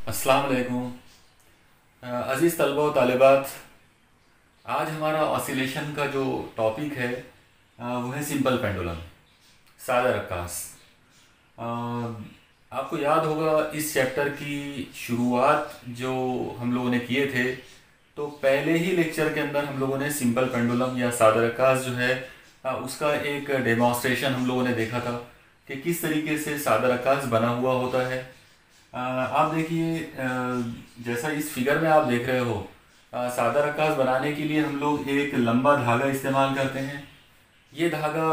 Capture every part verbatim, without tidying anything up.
अस्सलाम वालेकुम। अज़ीज़ तलबा व तालिबात, आज हमारा ऑसिलेशन का जो टॉपिक है अ, वो है सिंपल पेंडुलम, सादा रक्कास। अ, आपको याद होगा इस चैप्टर की शुरुआत जो हम लोगों ने किए थे, तो पहले ही लेक्चर के अंदर हम लोगों ने सिंपल पेंडुलम या सादा रक्कास जो है अ, उसका एक डेमोन्स्ट्रेशन हम लोगों ने देखा था कि किस तरीके से सादा रक्कास बना हुआ होता है। अ, आप देखिए, अ, जैसा इस फिगर में आप देख रहे हो, अ, सादा रकास बनाने के लिए हम लोग एक लंबा धागा इस्तेमाल करते हैं। ये धागा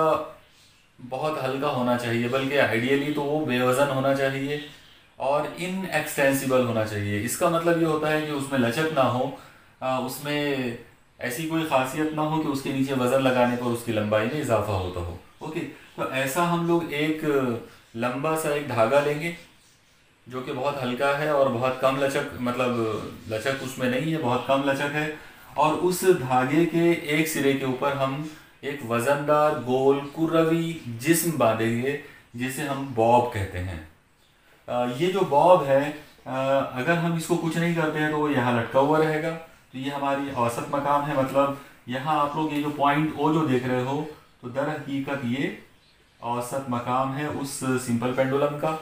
बहुत हल्का होना चाहिए, बल्कि आइडियली तो वो बेवज़न होना चाहिए और इनएक्सटेंसिबल होना चाहिए। इसका मतलब ये होता है कि उसमें लचक ना हो, अ, उसमें ऐसी कोई खासियत ना हो कि उसके नीचे वज़न लगाने पर उसकी लंबाई में इजाफा होता हो। ओके, तो ऐसा हम लोग एक लंबा सा एक धागा लेंगे जो कि बहुत हल्का है और बहुत कम लचक, मतलब लचक उसमें नहीं है, बहुत कम लचक है। और उस धागे के एक सिरे के ऊपर हम एक वजनदार गोल कुर्रवी जिस्म बांधेंगे, जिसे हम बॉब कहते हैं। अ, ये जो बॉब है, अ, अगर हम इसको कुछ नहीं करते हैं तो वो यहाँ लटका हुआ रहेगा। तो ये हमारी औसत मकाम है, मतलब यहाँ आप लोग ये जो पॉइंट ओ जो देख रहे हो, तो दर हकीकत ये औसत मकाम है उस सिंपल पेंडुलम का।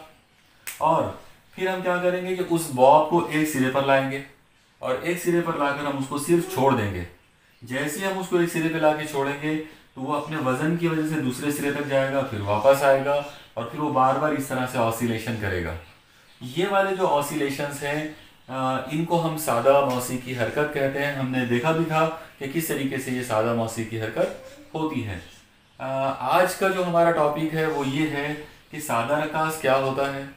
और फिर हम क्या करेंगे कि उस बॉब को एक सिरे पर लाएंगे और एक सिरे पर लाकर हम उसको सिर्फ छोड़ देंगे। जैसे ही हम उसको एक सिरे पे लाके छोड़ेंगे तो वो अपने वजन की वजह से दूसरे सिरे तक जाएगा, फिर वापस आएगा और फिर वो बार बार इस तरह से ऑसिलेशन करेगा। ये वाले जो ऑसिलेशंस हैं, अ, इनको हम सादा मौसीकी हरकत कहते हैं। हमने देखा भी था कि किस तरीके से ये सादा मौसीकी हरकत होती है। अ, आज का जो हमारा टॉपिक है वो ये है कि सादा रकास क्या होता है।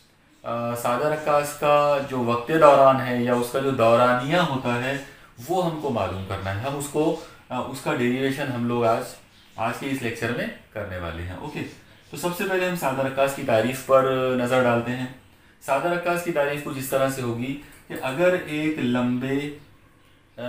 अ, सादा रक्कास का जो वक्त दौरान है या उसका जो दौरानिया होता है वो हमको मालूम करना है। हम उसको अ, उसका डेरिवेशन हम लोग आज आज के इस लेक्चर में करने वाले हैं। ओके, तो सबसे पहले हम सादा रक्कास की तारीफ पर नज़र डालते हैं। सादा रक्कास की तारीफ कुछ इस तरह से होगी कि अगर एक लंबे अ,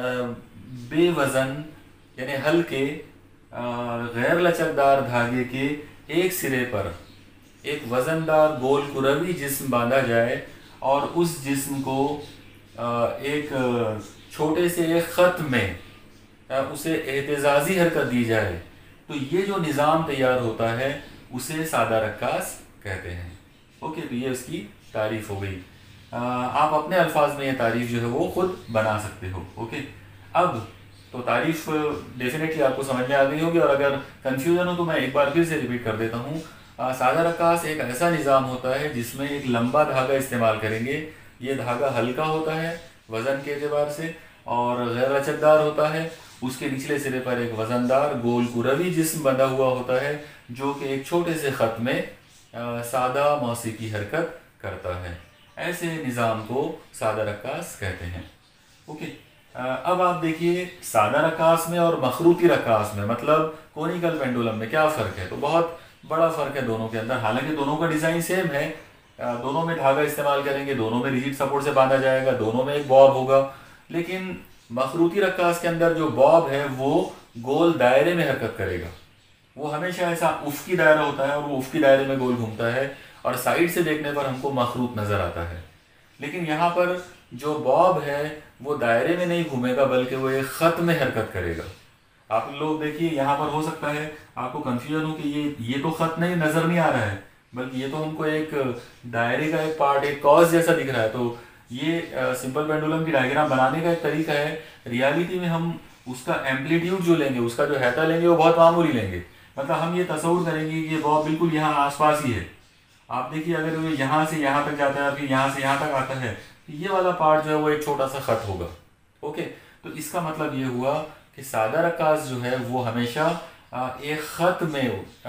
बेवज़न यानी हल्के अ, गैर लचकदार धागे के एक सिरे पर एक वजनदार गोल कुरवी जिस्म बांधा जाए और उस जिस्म को अ, एक अ, छोटे से एक ख़त में अ, उसे एहतजाजी हरकत दी जाए, तो ये जो निज़ाम तैयार होता है उसे सादा रक्कास कहते हैं। ओके, तो ये उसकी तारीफ हो गई। अ, आप अपने अल्फाज में ये तारीफ जो है वो खुद बना सकते हो। ओके, अब तो तारीफ डेफिनेटली आपको समझ में आ गई होगी, और अगर कंफ्यूजन हो तो मैं एक बार फिर से रिपीट कर देता हूँ। अ, सादा रकास एक ऐसा निज़ाम होता है जिसमें एक लंबा धागा इस्तेमाल करेंगे। ये धागा हल्का होता है वज़न के एतबार से और गैर लचकदार होता है। उसके निचले सिरे पर एक वज़नदार गोल कुरवी जिस्म बंधा हुआ होता है जो कि एक छोटे से ख़त में अ, सादा मौसीकी हरकत करता है। ऐसे निज़ाम को सादा रकास कहते हैं। ओके, अ, अब आप देखिए सादा रकास में और मखरूती रकास में, मतलब कोनिकल पेंडुलम में क्या फ़र्क है। तो बहुत बड़ा फ़र्क है दोनों के अंदर। हालांकि दोनों का डिज़ाइन सेम है, अ, दोनों में धागा इस्तेमाल करेंगे, दोनों में रिजिड सपोर्ट से बांधा जाएगा, दोनों में एक बॉब होगा। लेकिन मखरूती रकास के अंदर जो बॉब है वो गोल दायरे में हरकत करेगा। वो हमेशा ऐसा उफ़की दायरा होता है और वो उफ़की दायरे में गोल घूमता है और साइड से देखने पर हमको मखरूत नज़र आता है। लेकिन यहाँ पर जो बॉब है वो दायरे में नहीं घूमेगा, बल्कि वो एक ख़त में हरकत करेगा। आप लोग देखिए, यहाँ पर हो सकता है आपको कंफ्यूजन हो कि ये ये तो ख़त नहीं नज़र नहीं आ रहा है, बल्कि ये तो हमको एक दायरे का एक पार्ट, एक कॉज जैसा दिख रहा है। तो ये सिंपल पेंडुलम की डायग्राम बनाने का एक तरीका है। रियलिटी में हम उसका एम्पलीट्यूड जो लेंगे, उसका जो हैता लेंगे, वो बहुत मामूली लेंगे। मतलब हम ये तस्वुर करेंगे कि ये बॉब बिल्कुल यहाँ आसपास ही है। आप देखिए, अगर वो यहाँ से यहाँ तक जाता है, फिर यहाँ से यहाँ तक आता है, तो ये वाला पार्ट जो है वो एक छोटा सा खत होगा। ओके, तो इसका मतलब ये हुआ कि सादा रकास जो है वो हमेशा आ, एक खत में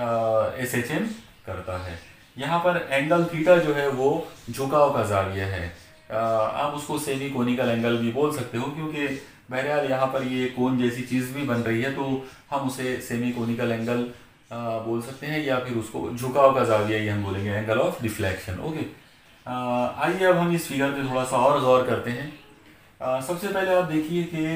एस एच एम करता है। यहाँ पर एंगल थीटा जो है वो झुकाव का जाविया है। आ, आप उसको सेमी कोनिकल एंगल भी बोल सकते हो, क्योंकि बहरहाल यहाँ पर ये कोन जैसी चीज़ भी बन रही है, तो हम उसे सेमी कोनिकल एंगल आ, बोल सकते हैं, या फिर उसको झुकाव का जाविया ही हम बोलेंगे, एंगल ऑफ डिफ्लेक्शन। ओके, आइए अब हम इस फिगर पे थोड़ा सा और गौर करते हैं। आ, सबसे पहले आप देखिए कि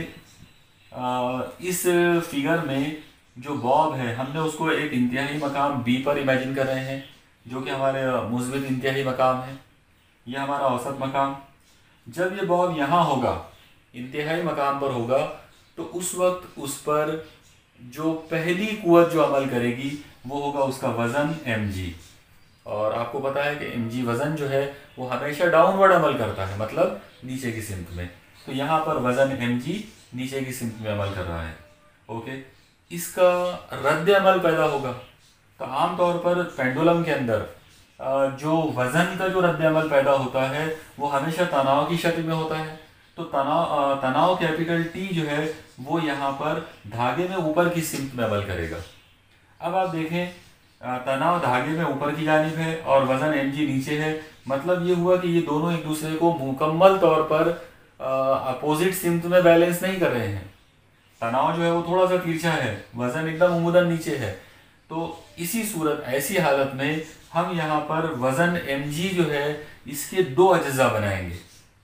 आ, इस फिगर में जो बॉब है हमने उसको एक इंतहाई मकाम बी पर इमेजिन कर रहे हैं, जो कि हमारे मुस्बित इंतहाई मकाम है। ये हमारा औसत मकाम। जब ये बॉब यहाँ होगा, इंतहाई मकाम पर होगा, तो उस वक्त उस पर जो पहली कुव्वत जो अमल करेगी वो होगा उसका वज़न एम जी। और आपको पता है कि एम जी वज़न जो है वो हमेशा डाउनवर्ड अमल करता है, मतलब नीचे की सिमत में। तो यहाँ पर वज़न एम जी नीचे की सिमत में अमल कर रहा है। ओके, इसका रद्द अमल पैदा होगा। तो आमतौर पर पेंडुलम के अंदर जो वज़न का जो रद्द अमल पैदा होता है वो हमेशा तनाव की शक्ल में होता है। तो तनाव तनाव कैपिटल टी जो है वो यहाँ पर धागे में ऊपर की सिमत में अमल करेगा। अब आप देखें, तनाव धागे में ऊपर की जानिब है और वज़न एम जी नीचे है। मतलब ये हुआ कि ये दोनों एक दूसरे को मुकम्मल तौर पर अपोजिट सिमत में बैलेंस नहीं कर रहे हैं। तनाव जो है वो थोड़ा सा तिरछा है, वज़न एकदम उमूदन नीचे है। तो इसी सूरत ऐसी हालत में हम यहाँ पर वज़न एम जी जो है इसके दो अज्जा बनाएंगे।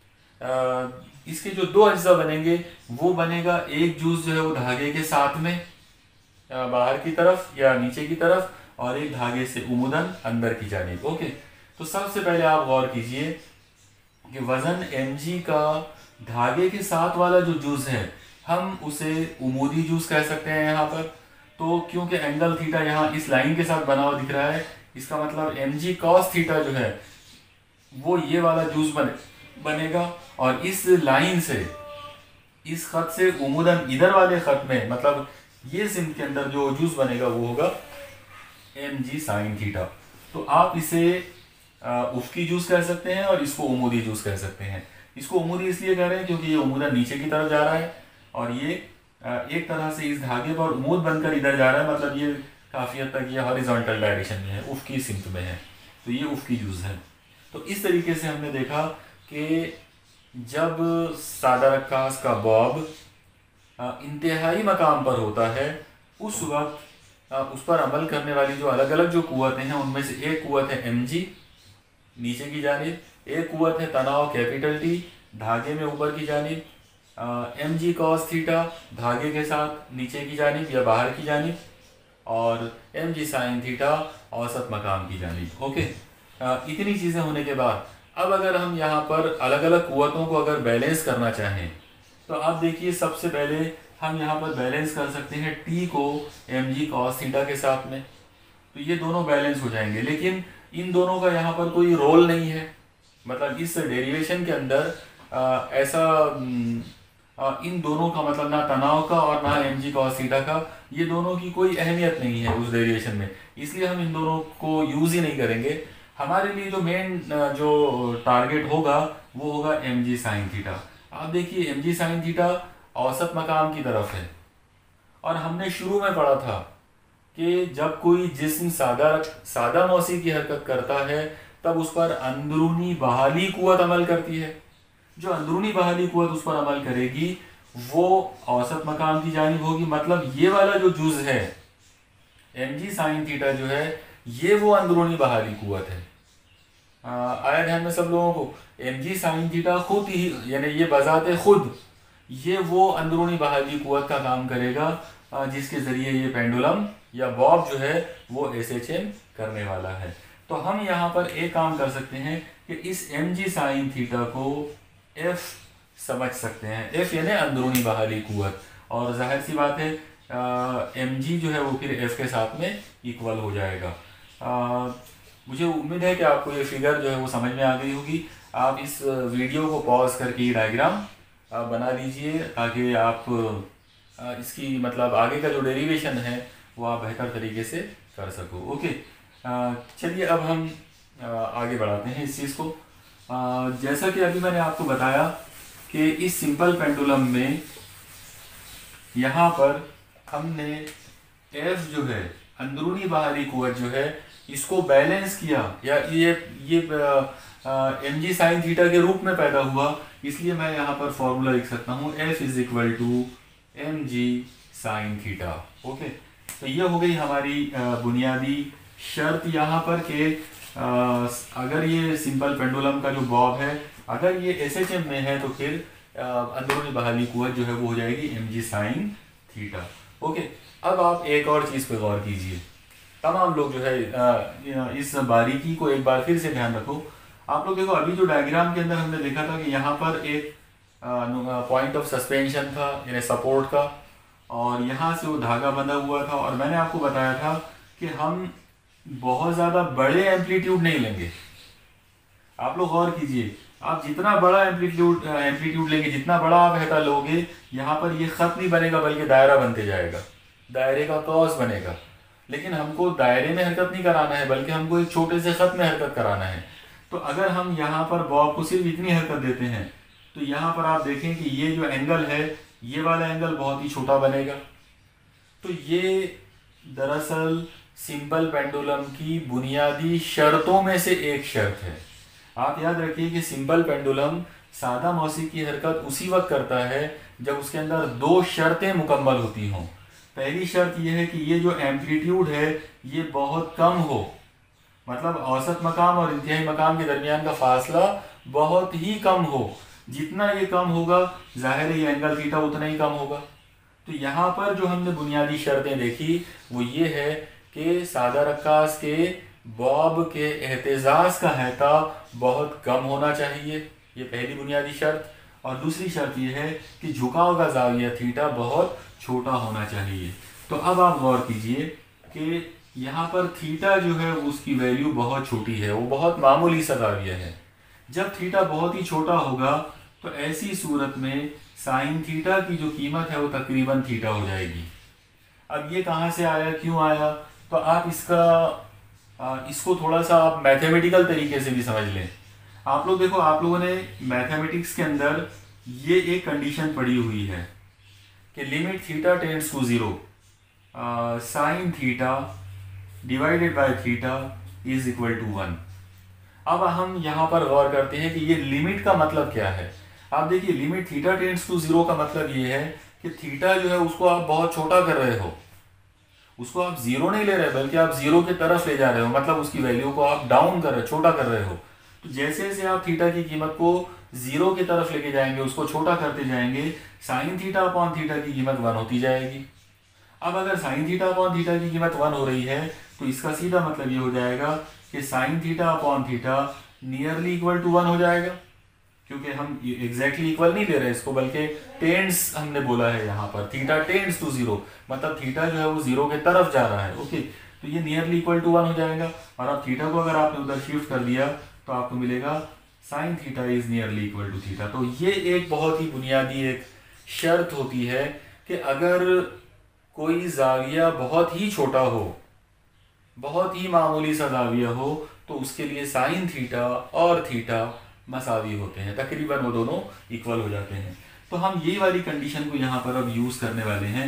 आ, इसके जो दो अज्जा बनेंगे वो बनेगा, एक जूस जो है वो धागे के साथ में बाहर की तरफ या नीचे की तरफ, और एक धागे से उमूदन अंदर की जानिब। ओके, तो सबसे पहले आप गौर कीजिए कि वज़न एम जी का धागे के साथ वाला जो जूस है हम उसे उमूदी जूस कह सकते हैं यहाँ पर। तो क्योंकि एंगल थीटा यहाँ इस लाइन के साथ बना हुआ दिख रहा है, इसका मतलब एम जी कॉस थीटा जो है वो ये वाला जूस बने बनेगा। और इस लाइन से, इस खत से उमूदन इधर वाले खत में, मतलब ये सिमत के अंदर जो जूस बनेगा वो होगा एम जी साइन थीटा। तो आप इसे उफ्की जूस कह सकते हैं और इसको उमूदी जूस कह सकते हैं। इसको उमूदी इसलिए कह रहे हैं क्योंकि ये उमूदन नीचे की तरफ जा रहा है और ये एक तरह से इस धागे पर उमूद बनकर इधर जा रहा है, मतलब ये काफ़ी हद तक ये हॉरिजॉन्टल डायरेक्शन में है, उफ्की सिमत में है। तो ये उफ्की जूस है। तो इस तरीके से हमने देखा कि जब सादा रक्कास का बॉब इंतहाई मकाम पर होता है उस वक्त उस पर अमल करने वाली जो अलग अलग जो कुव्वतें हैं उनमें से एक कुव्वत है एम जी नीचे की जानिब, एक कुव्वत है तनाव कैपिटल टी धागे में ऊपर की जानिब, एम जी कॉस थीटा धागे के साथ नीचे की जानिब या बाहर की जानिब, और एम जी साइन थीटा औसत मकाम की जानिब। ओके, आ, इतनी चीज़ें होने के बाद अब अगर हम यहाँ पर अलग अलग कुव्वतों को अगर बैलेंस करना चाहें तो आप देखिए, सबसे पहले हम यहाँ पर बैलेंस कर सकते हैं टी को एम जी कॉस थीटा के साथ में। तो ये दोनों बैलेंस हो जाएंगे, लेकिन इन दोनों का यहाँ पर कोई रोल नहीं है। मतलब इस डेरिवेशन के अंदर आ, ऐसा आ, इन दोनों का मतलब ना तनाव का और ना एम जी कॉस थीटा का, ये दोनों की कोई अहमियत नहीं है उस डेरिवेशन में, इसलिए हम इन दोनों को यूज़ ही नहीं करेंगे। हमारे लिए जो मेन जो टारगेट होगा वो होगा एम जी साइन थीटा। आप देखिए, एम जी साइन थीटा औसत मकाम की तरफ है और हमने शुरू में पढ़ा था कि जब कोई जिस्म सादा सादा मौसी की हरकत करता है तब उस पर अंदरूनी बहाली कुव्वत अमल करती है। जो अंदरूनी बहाली कुव्वत उस पर अमल करेगी वो औसत मकाम की जानिब होगी। मतलब ये वाला जो जुज़ है एम जी साइन थीटा जो है ये वो अंदरूनी बहाली कुव्वत है। आया ध्यान में सब लोगों को? एम जी साइन थीटा खुद ही, यानी ये बजाते खुद ये वो अंदरूनी बहाली कुव्वत का काम करेगा जिसके ज़रिए ये पेंडुलम या बॉब जो है वो एस एच एम करने वाला है। तो हम यहाँ पर एक काम कर सकते हैं कि इस एम जी साइन थीटा को एफ समझ सकते हैं। एफ यानी अंदरूनी बहाली कुव्वत, और जाहिर सी बात है एम जी जो है वो फिर एफ के साथ में इक्वल हो जाएगा। आ, मुझे उम्मीद है कि आपको ये फिगर जो है वो समझ में आ गई होगी। आप इस वीडियो को पॉज करके ये डायग्राम बना लीजिए ताकि आप इसकी मतलब आगे का जो डेरिवेशन है वो आप बेहतर तरीके से कर सको। ओके, चलिए अब हम आगे बढ़ाते हैं इस चीज़ को। जैसा कि अभी मैंने आपको बताया कि इस सिंपल पेंडुलम में यहाँ पर हमने एफ जो है अंदरूनी बाहरी कुव्वत जो है इसको बैलेंस किया, या ये ये एम जी साइन थीटा के रूप में पैदा हुआ, इसलिए मैं यहाँ पर फॉर्मूला लिख सकता हूँ F is equal to M G sine theta. Okay, तो ये हो गई हमारी बुनियादी शर्त यहाँ पर कि अगर ये सिंपल पेंडुलम का जो बॉब है अगर ये एस एच एम में है तो फिर अंदरूनी बहाली कुव्वत जो है वो हो जाएगी M G sine theta. Okay, अब आप एक और चीज़ पे गौर कीजिए। तमाम लोग जो है इस बारीकी को एक बार फिर से ध्यान रखो। आप लोग देखो अभी जो डायग्राम के अंदर हमने देखा था कि यहाँ पर एक पॉइंट ऑफ सस्पेंशन था यानी सपोर्ट का, और यहाँ से वो धागा बंधा हुआ था, और मैंने आपको बताया था कि हम बहुत ज़्यादा बड़े एम्पलीट्यूड नहीं लेंगे। आप लोग गौर कीजिए, आप जितना बड़ा एम्पलीट्यूड एम्पलीट्यूड लेंगे, जितना बड़ा आप हेटा लोगे, यहाँ पर ये खत नहीं बनेगा बल्कि दायरा बनते जाएगा, दायरे का क्रॉस बनेगा। लेकिन हमको दायरे में हरकत नहीं कराना है बल्कि हमको एक छोटे से खत में हरकत कराना है। तो अगर हम यहाँ पर बॉब को सिर्फ इतनी हरकत देते हैं तो यहाँ पर आप देखें कि ये जो एंगल है, ये वाला एंगल बहुत ही छोटा बनेगा। तो ये दरअसल सिंपल पेंडुलम की बुनियादी शर्तों में से एक शर्त है। आप याद रखिए कि सिंपल पेंडुलम सादा मौसी की हरकत उसी वक्त करता है जब उसके अंदर दो शर्तें मुकम्मल होती हों। पहली शर्त यह है कि ये जो एम्पलीट्यूड है ये बहुत कम हो, मतलब औसत मकाम और इंतहाई मकाम के दरमियान का फासला बहुत ही कम हो। जितना ये कम होगा जाहिर है ये एंगल थीटा उतना ही कम होगा। तो यहाँ पर जो हमने बुनियादी शर्तें देखी वो ये है कि सादा रक्कास के बॉब के एहतजाज का हैता बहुत कम होना चाहिए, ये पहली बुनियादी शर्त। और दूसरी शर्त ये है कि झुकाव का जाविया थीटा बहुत छोटा होना चाहिए। तो अब आप गौर कीजिए कि यहाँ पर थीटा जो है उसकी वैल्यू बहुत छोटी है, वो बहुत मामूली सा जाविया है। जब थीटा बहुत ही छोटा होगा तो ऐसी सूरत में साइन थीटा की जो कीमत है वो तकरीबन थीटा हो जाएगी। अब ये कहाँ से आया, क्यों आया, तो आप इसका आ, इसको थोड़ा सा आप मैथमेटिकल तरीके से भी समझ लें। आप लोग देखो, आप लोगों ने मैथमेटिक्स के अंदर ये एक कंडीशन पढ़ी हुई है कि limit theta tends to zero sine theta divided by theta is equal to one. अब हम यहाँ पर गौर करते हैं कि ये लिमिट का मतलब क्या है। आप देखिए, limit theta tends to zero का मतलब ये है कि थीटा जो है उसको आप बहुत छोटा कर रहे हो, उसको आप जीरो नहीं ले रहे बल्कि आप जीरो की तरफ ले जा रहे हो, मतलब उसकी वैल्यू को आप डाउन कर रहे, छोटा कर रहे हो। तो जैसे जैसे आप थीटा की कीमत को जीरो की तरफ लेके जाएंगे, उसको छोटा करते जाएंगे, साइन थीटा अपॉन थीटा की कीमत वन होती जाएगी। अब अगर साइन थीटा अपॉन थीटा की कीमत वन हो रही है तो इसका सीधा मतलब ये हो जाएगा कि sine theta upon theta nearly equal to one हो जाएगा, क्योंकि हम एग्जैक्टली इक्वल नहीं ले रहे इसको बल्कि टेंड्स हमने बोला है यहाँ पर, थीटा टेंड्स टू जीरो, मतलब थीटा जो है वो जीरो के तरफ जा रहा है। ओके, तो ये नियरली इक्वल टू वन हो जाएगा। और अब थीटा को अगर आपने उधर शिफ्ट कर दिया तो आपको मिलेगा sine theta is nearly equal to theta. तो ये एक बहुत ही बुनियादी एक शर्त होती है कि अगर कोई जाविया बहुत ही छोटा हो, बहुत ही मामूली सा जाविया हो, तो उसके लिए साइन थीटा और थीटा मसावी होते हैं, तकरीबन वो दोनों इक्वल हो जाते हैं। तो हम यही वाली कंडीशन को यहाँ पर अब यूज़ करने वाले हैं।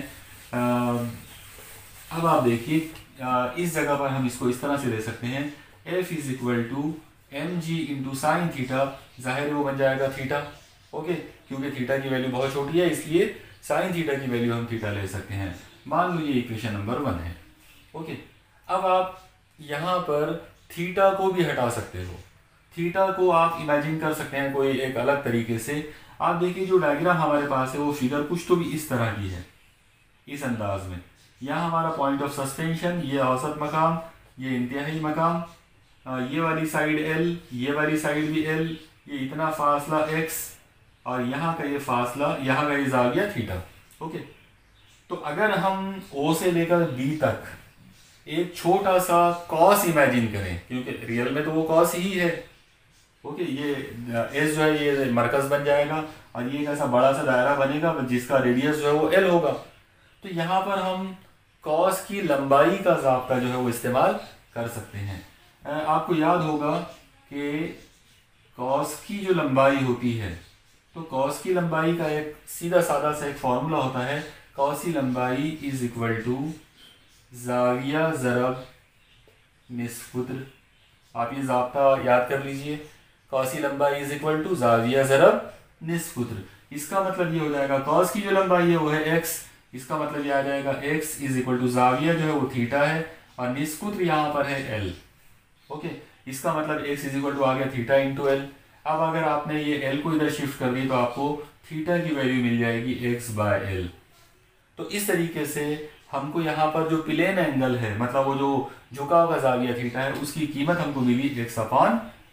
अब आप देखिए, इस जगह पर हम इसको इस तरह से ले सकते हैं, F is equal to M G into sine theta, जाहिर है वो बन जाएगा थीटा। ओके, क्योंकि थीटा की वैल्यू बहुत छोटी है इसलिए साइन थीटा की वैल्यू हम थीटा ले सकते हैं। मान लो ये इक्वेशन नंबर वन है। ओके, अब आप यहाँ पर थीटा को भी हटा सकते हो, थीटा को आप इमेजिन कर सकते हैं कोई एक अलग तरीके से। आप देखिए जो डायग्राम हमारे पास है वो फिगर कुछ तो भी इस तरह की है, इस अंदाज में। यहाँ हमारा पॉइंट ऑफ सस्पेंशन, ये औसत मकाम, ये इंतहाई मकाम, ये वाली साइड एल, ये वाली साइड भी एल, ये इतना फासला एक्स, और यहाँ का ये फासला, यहाँ का ये जाविया थीटा। ओके, तो अगर हम ओ से लेकर बी तक एक छोटा सा कॉस इमेजिन करें, क्योंकि रियल में तो वो कॉस ही है। ओके, ये एस जो है ये मरकज बन जाएगा और ये एक ऐसा बड़ा सा दायरा बनेगा जिसका रेडियस जो है वो एल होगा। तो यहाँ पर हम कॉस की लंबाई का ज़ाब्ता जो है वो इस्तेमाल कर सकते हैं। आपको याद होगा कि कॉस की जो लंबाई होती है, तो कॉस की लंबाई का एक सीधा सादा सा एक फॉर्मूला होता है, कॉस की लंबाई इज इक्वल टू जाविया ज़रब निस्फुत्र। आप ये ज़ाब्ता याद कर लीजिए, कॉस की लंबाई इज इक्वल टू जाविया ज़रब निस्फुत्र। इसका मतलब ये हो जाएगा कॉस की जो लंबाई है वो है एक्स, इसका मतलब ये आ जाएगा एक्स इज इक्वल टू जाविया जो है वो थीटा है और निस्फुत्र यहाँ पर है एल। ओके, इसका मतलब एक्स इज इक्वल टू आ गया थीटा इंटू एल। अब अगर आपने ये एल को इधर शिफ्ट कर दी तो आपको थीटा की वैल्यू मिल जाएगी एक्स बाय एल। तो इस तरीके से हमको यहाँ पर जो प्लेन एंगल है, मतलब वो जो झुकाव का जाविया थीटा है, उसकी कीमत हमको मिली एक्स अपॉन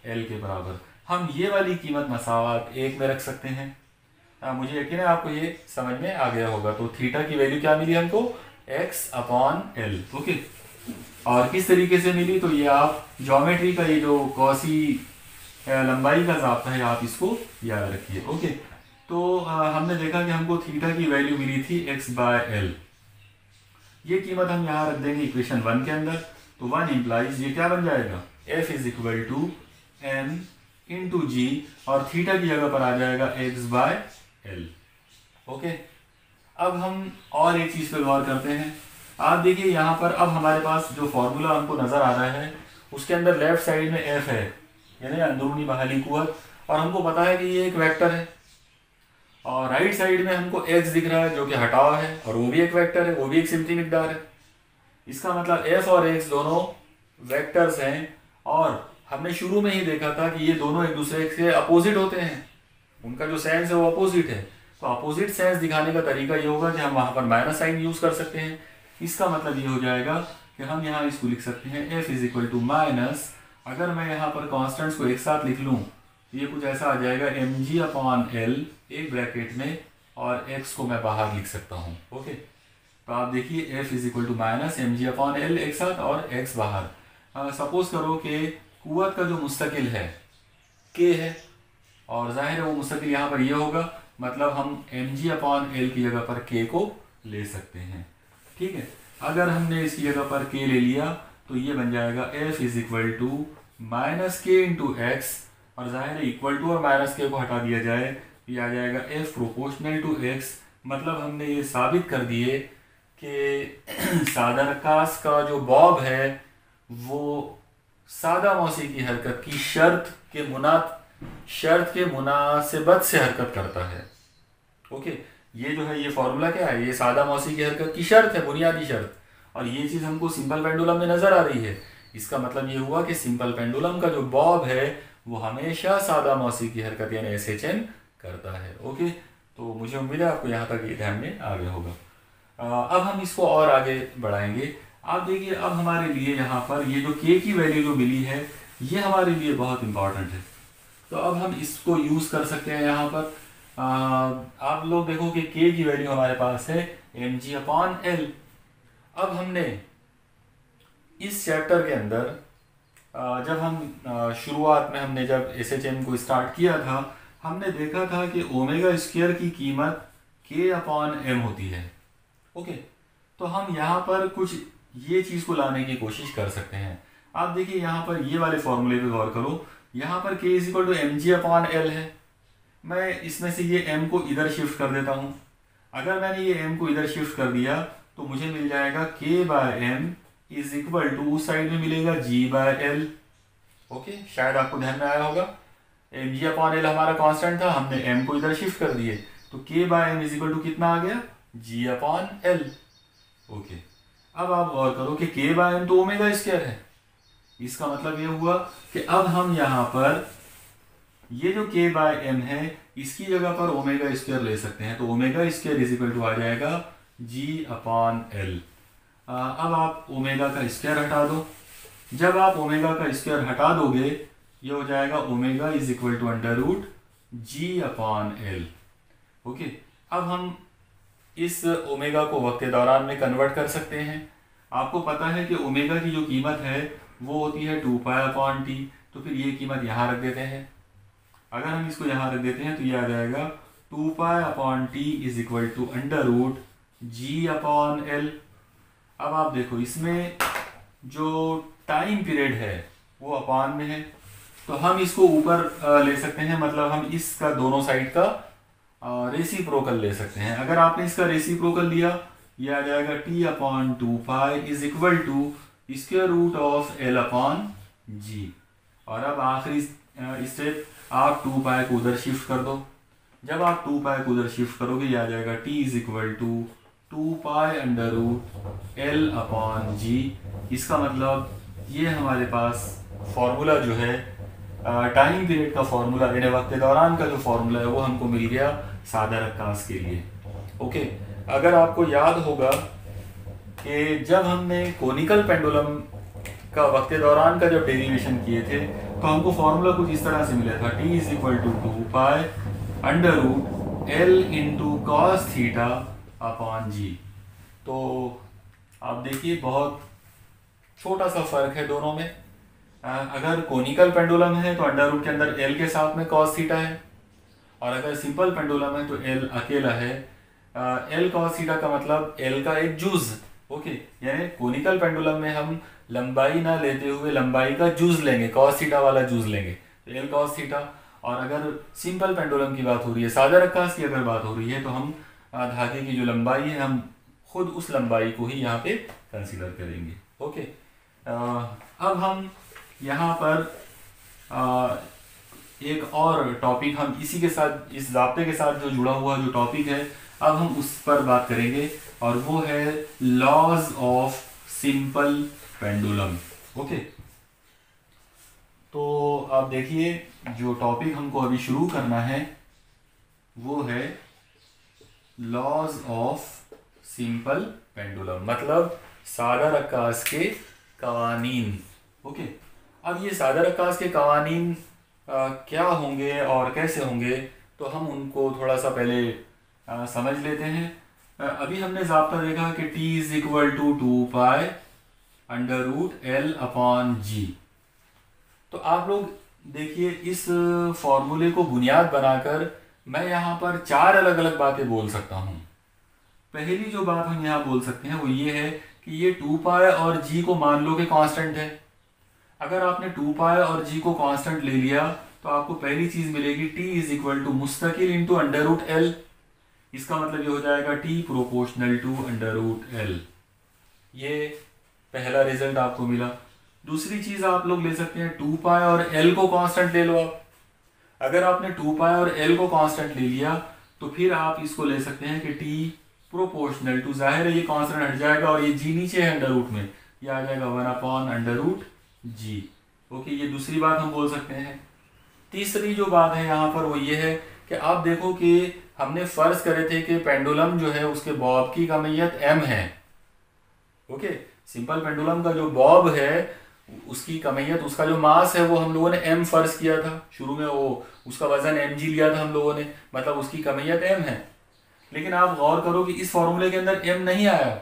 एल के बराबर। हम ये वाली कीमत मसावत एक में रख सकते हैं। आ, मुझे यकीन है आपको ये समझ में आ गया होगा। तो थीटा की वैल्यू क्या मिली हमको, एक्स अपॉन एल। ओके, और किस तरीके से मिली, तो ये आप ज्योमेट्री का ये जो कौसी लंबाई का ज़ाब्ता है आप इसको याद रखिए। ओके, तो आ, हमने देखा कि हमको थीटा की वैल्यू मिली थी एक्स बाय एल। ये कीमत हम यहाँ रख देंगे इक्वेशन वन के अंदर। तो वन इम्प्लाइज ये क्या बन जाएगा, F is equal to M into G, और थीटा की जगह पर आ जाएगा एक्स बाय एल। ओके, अब हम और एक चीज़ पे गौर करते हैं। आप देखिए यहाँ पर अब हमारे पास जो फॉर्मूला हमको नज़र आ रहा है उसके अंदर लेफ्ट साइड में एफ है, यानी अंदरूनी बहाली कुव्वत, और हमको पता है कि ये एक वेक्टर है। और राइट साइड में हमको एक्स दिख रहा है जो कि हटाव है, और वो भी एक वेक्टर है, वो भी एक सिमती मिकदार है। इसका मतलब एफ और एक्स दोनों वेक्टर्स हैं, और हमने शुरू में ही देखा था कि ये दोनों एक दूसरे के अपोजिट होते हैं, उनका जो सेंस है वो अपोजिट है। तो अपोजिट सेंस दिखाने का तरीका ये होगा कि हम वहाँ पर माइनस साइन यूज़ कर सकते हैं। इसका मतलब ये हो जाएगा कि हम यहाँ इसको लिख सकते हैं F is equal to minus, अगर मैं यहाँ पर कॉन्स्टेंट्स को एक साथ लिख लूँ ये कुछ ऐसा आ जाएगा एम जी अपॉन एल एक ब्रैकेट में, और एक्स को मैं बाहर लिख सकता हूँ। ओके, तो आप देखिए F is equal to minus M G upon L एक साथ और एक्स बाहर। सपोज करो कि कुव्वत का जो मुस्तकिल है के है, और जाहिर है वो मुस्तकिल यहाँ पर ये होगा, मतलब हम एम जी अपॉन एल की जगह पर के को ले सकते हैं। ठीक है, अगर हमने इसकी जगह पर के ले लिया तो ये बन जाएगा F is equal to minus K into X, और जाहिर है इक्वल टू और माइनस के को हटा दिया जाए ये आ जाएगा एफ प्रोपोर्शनल टू एक्स। मतलब हमने ये साबित कर दिए कि सादा रकास का जो बॉब है वो सादा मौसी की हरकत की शर्त के मुना शर्त के मुनासिबत से हरकत करता है। ओके, ये जो है ये फॉर्मूला क्या है, ये सादा मौसी की हरकत की शर्त है, बुनियादी शर्त, और ये चीज़ हमको सिंपल पेंडुलम में नज़र आ रही है। इसका मतलब ये हुआ कि सिंपल पेंडुलम का जो बॉब है वो हमेशा सादा मौसी की हरकत यानी एस एच एन करता है। ओके, तो मुझे उम्मीद है आपको यहाँ तक ये ध्यान में आ गया होगा। आ, अब हम इसको और आगे बढ़ाएंगे। आप देखिए अब हमारे लिए यहाँ पर ये जो के की वैल्यू जो मिली है ये हमारे लिए बहुत इंपॉर्टेंट है। तो अब हम इसको यूज़ कर सकते हैं यहाँ पर। आ, आप लोग देखो कि के की वैल्यू हमारे पास है एम जी अपॉन एल। अब हमने इस चैप्टर के अंदर जब हम शुरुआत में हमने जब एस एच एम को स्टार्ट किया था हमने देखा था कि ओमेगा स्क्वायर की कीमत के अपॉन एम होती है। ओके, तो हम यहाँ पर कुछ ये चीज़ को लाने की कोशिश कर सकते हैं। आप देखिए यहाँ पर ये वाले फॉर्मूले पे गौर करो, यहाँ पर K is equal to M G upon L है। मैं इसमें से ये m को इधर शिफ्ट कर देता हूँ। अगर मैंने ये m को इधर शिफ्ट कर दिया तो मुझे मिल जाएगा k by M is equal to उस साइड में मिलेगा g बाय एल। ओके, शायद आपको ध्यान में आया होगा, एम जी अपॉन एल हमारा कांस्टेंट था, हमने m को इधर शिफ्ट कर दिए तो k by M is equal to कितना आ गया, g अपॉन एल। ओके, अब आप गौर करो कि k बाय एम तो ओमेगा स्क्वायर है। इसका मतलब ये हुआ कि अब हम यहाँ पर ये जो k बाय एम है इसकी जगह पर ओमेगा स्क्वायर ले सकते हैं। तो omega square is equal to आ जाएगा g अपॉन एल। अब आप ओमेगा का स्क्वायर हटा दो। जब आप ओमेगा का स्क्वायर हटा दोगे ये हो जाएगा omega is equal to under root G upon L. Okay, अब हम इस ओमेगा को वक्त दौरान में कन्वर्ट कर सकते हैं। आपको पता है कि ओमेगा की जो कीमत है वो होती है टू पाई अपॉन टी, तो फिर ये कीमत यहाँ रख देते हैं। अगर हम इसको यहाँ रख देते हैं तो ये आ जाएगा two pi upon T is equal to under root G upon L. अब आप देखो इसमें जो टाइम पीरियड है वो अपॉन में है, तो हम इसको ऊपर ले सकते हैं, मतलब हम इसका दोनों साइड का रेसिप्रोकल ले सकते हैं। अगर आपने इसका रेसिप्रोकल लिया ये आ जाएगा T upon two pi is equal to square root of L upon G. और अब आखिरी स्टेप आप टू पाई को उधर शिफ्ट कर दो। जब आप टू पाई को उधर शिफ्ट करोगे ये आ जाएगा T is equal to two pi under root L upon G. इसका मतलब ये हमारे पास फॉर्मूला जो है टाइम पीरियड का फॉर्मूला यानी वक्त दौरान का जो फॉर्मूला है वो हमको मिल गया सादा रकास के लिए। ओके, अगर आपको याद होगा कि जब हमने कोनिकल पेंडुलम का वक्त दौरान का जब डेरिवेशन किए थे तो हमको फॉर्मूला कुछ इस तरह से मिला था, T is equal to two pi under root L into cos theta upon G. तो आप देखिए बहुत छोटा सा फर्क है दोनों में। आ, अगर कोनिकल पेंडुलम है तो अंडर रूट के अंदर एल के साथ में कॉस थीटा है, और अगर सिंपल पेंडुलम है तो एल अकेला है। एल कॉस थीटा का मतलब एल का एक जूज, ओके, यानी कोनिकल पेंडुलम में हम लंबाई ना लेते हुए लंबाई का जूज लेंगे, कॉस थीटा वाला जूज लेंगे, तो एल कॉस थीटा। और अगर सिंपल पेंडुलम की बात हो रही है, सादा रक्कास की अगर बात हो रही है, तो हम धागे की जो लंबाई है हम खुद उस लंबाई को ही यहाँ पे कंसीडर करेंगे, ओके। अब हम यहाँ पर आ, एक और टॉपिक हम इसी के साथ, इस ज़ाब्ते के साथ जो जुड़ा हुआ जो टॉपिक है, अब हम उस पर बात करेंगे, और वो है laws of simple pendulum, okay. तो आप देखिए जो टॉपिक हमको अभी शुरू करना है वो है लॉज ऑफ सिंपल पेंडुलम, मतलब सादा रक्कास के कवानीन, ओके। अब ये सादा रक्कास के कवानीन आ, क्या होंगे और कैसे होंगे, तो हम उनको थोड़ा सा पहले आ, समझ लेते हैं। आ, अभी हमने ज़ाब्ता देखा कि t is equal to two pi under root L upon G. तो आप लोग देखिए इस फॉर्मूले को बुनियाद बनाकर मैं यहाँ पर चार अलग अलग बातें बोल सकता हूँ। पहली जो बात हम यहाँ बोल सकते हैं वो ये है कि ये टू पाई और जी को मान लो कि कांस्टेंट है। अगर आपने टू पाई और जी को कांस्टेंट ले लिया तो आपको पहली चीज मिलेगी t इज इक्वल टू मुस्तकिल इंटू अंडर रूट एल। इसका मतलब ये हो जाएगा t proportional to under root L. ये पहला रिजल्ट आपको मिला। दूसरी चीज आप लोग ले सकते हैं टू पाई और l को कांस्टेंट ले लो आप। अगर आपने टू पाई और l को कांस्टेंट ले लिया तो फिर आप इसको ले सकते हैं कि t प्रोपोर्शनल टू, जाहिर है ये कांस्टेंट हट जाएगा और ये g नीचे है अंडर रूट में, ये आ जाएगा one upon under root G, okay. ये दूसरी बात हम बोल सकते हैं। तीसरी जो बात है यहाँ पर वो ये है कि आप देखो कि हमने फर्ज करे थे कि पेंडुलम जो है उसके बॉब की कमियत m है, ओके। सिंपल पेंडुलम का जो बॉब है उसकी कमियत, उसका जो मास है वो हम लोगों ने m फर्ज किया था शुरू में, वो उसका वजन mg लिया था हम लोगों ने, मतलब उसकी कमियत m है। लेकिन आप गौर करो कि इस फॉर्मूले के अंदर m नहीं आया।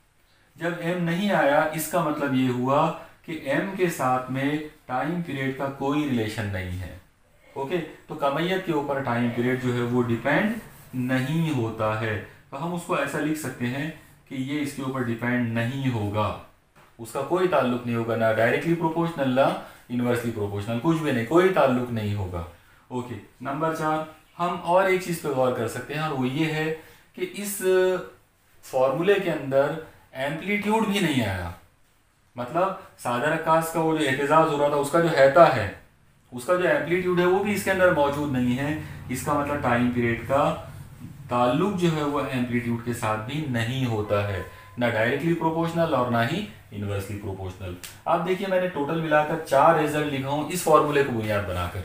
जब m नहीं आया इसका मतलब ये हुआ कि m के साथ में टाइम पीरियड का कोई रिलेशन नहीं है, ओके। तो कमियत के ऊपर टाइम पीरियड जो है वो डिपेंड नहीं होता है। तो हम उसको ऐसा लिख सकते हैं कि ये इसके ऊपर डिपेंड नहीं होगा, उसका कोई ताल्लुक नहीं होगा, ना डायरेक्टली प्रोपोर्शनल ना इनवर्सली प्रोपोर्शनल, कुछ भी नहीं, कोई ताल्लुक नहीं होगा, ओके। नंबर चार, हम और एक चीज़ पे गौर कर सकते हैं और वो ये है कि इस फॉर्मूले के अंदर एम्पलीट्यूड भी नहीं आया। मतलब सादा रक्कास का वो जो एहतजाज हो रहा था उसका जो हैता है, उसका जो एम्पलीट्यूड है वो भी इसके अंदर मौजूद नहीं है। इसका मतलब टाइम पीरियड का ताल्लुक जो है वो एम्पलीट्यूड के साथ भी नहीं होता है, ना डायरेक्टली प्रोपोर्शनल और ना ही इनवर्सली प्रोपोर्शनल। आप देखिए मैंने टोटल मिलाकर चार रिजल्ट लिखा हूँ इस फॉर्मूले को बुनियाद बनाकर।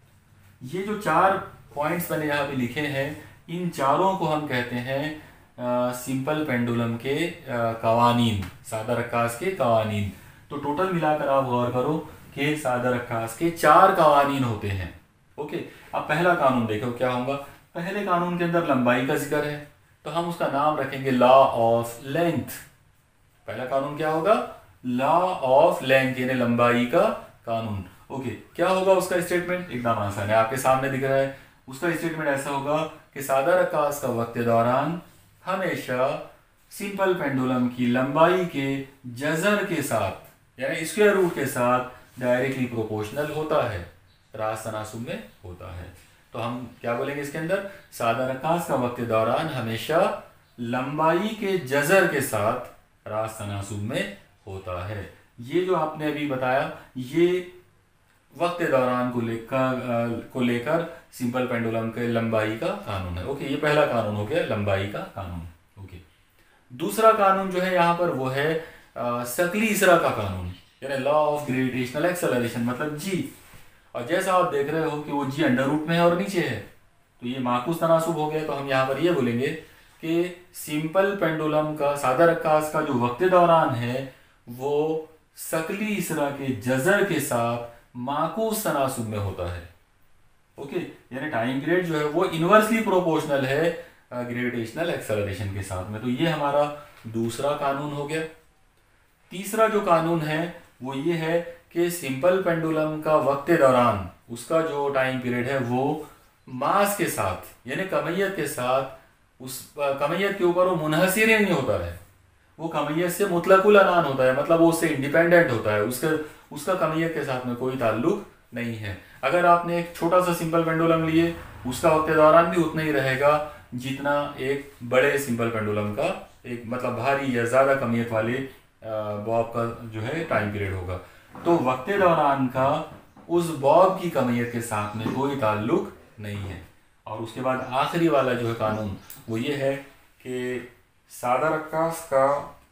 ये जो चार पॉइंट्स मैंने यहाँ पे लिखे हैं, इन चारों को हम कहते हैं सिंपल पेंडुलम के कवानीन, सादा रक्कास के कवानीन। तो टोटल मिलाकर आप गौर करो कि सादा रक्कास के चार कवानीन होते हैं, ओके। अब पहला कानून देखो क्या होगा। पहले कानून के अंदर लंबाई का जिक्र है तो हम उसका नाम रखेंगे लॉ ऑफ लेंथ। पहला कानून क्या होगा? लॉ ऑफ लेंथ, यानी लंबाई का कानून, ओके। क्या होगा उसका स्टेटमेंट? एकदम आसान है, आपके सामने दिख रहा है। उसका स्टेटमेंट ऐसा होगा कि सादा रक्कास का वक्त दौरान हमेशा सिंपल पेंडुलम की लंबाई के जजर के साथ यानी स्क्वायर रूट के साथ डायरेक्टली प्रोपोर्शनल होता है, रास तनासुब में होता है। तो हम क्या बोलेंगे इसके अंदर? सादा रक्कास का वक्त दौरान हमेशा लंबाई के जजर के साथ रास तनासुब में होता है। ये जो आपने अभी बताया ये वक्त दौरान को लेकर को लेकर सिंपल पेंडुलम के लंबाई का कानून है, ओके। ये पहला कानून हो गया लंबाई का कानून, ओके। दूसरा कानून जो है यहाँ पर वो है सकली इसरा का कानून, यानी लॉ ऑफ ग्रेविटेशनल एक्सेलरेशन, मतलब जी। और जैसा आप देख रहे हो कि वो जी अंडर रूट में है और नीचे है, तो ये माकूस तनासुब हो गया। तो हम यहाँ पर ये बोलेंगे कि सिंपल पेंडुलम का सादा रक्कास का जो वक्त दौरान है वो सकली इसरा के जजर के साथ माकूस तनासुब में होता है। ओके, यानी टाइम पीरियड जो है वो इन्वर्सली प्रोपोर्शनल है ग्रेविटेशनल एक्सेलरेशन के साथ में। तो ये हमारा दूसरा कानून हो गया। तीसरा जो कानून है वो ये है कि सिंपल पेंडुलम का वक्त दौरान उसका जो टाइम पीरियड है वो मास के साथ यानी कमैयत के साथ उस कमैयत के ऊपर वो मुनहसिर नहीं होता है, वो कमैयत से मुतलकुल अनान होता है, मतलब वो उससे इंडिपेंडेंट होता है, उसका उसका कमैयत के साथ में कोई ताल्लुक नहीं है। अगर आपने एक छोटा सा सिंपल पेंडुलम लिए उसका वक्त दौरान भी उतना ही रहेगा जितना एक बड़े सिंपल पेंडुलम का एक मतलब भारी या ज़्यादा कमैयत वाले बॉब का जो है टाइम पीरियड होगा। तो वक्त दौरान का उस बॉब की कमैयत के साथ में कोई ताल्लुक नहीं है। और उसके बाद आखिरी वाला जो है कानून वो ये है कि सादा रक्कास का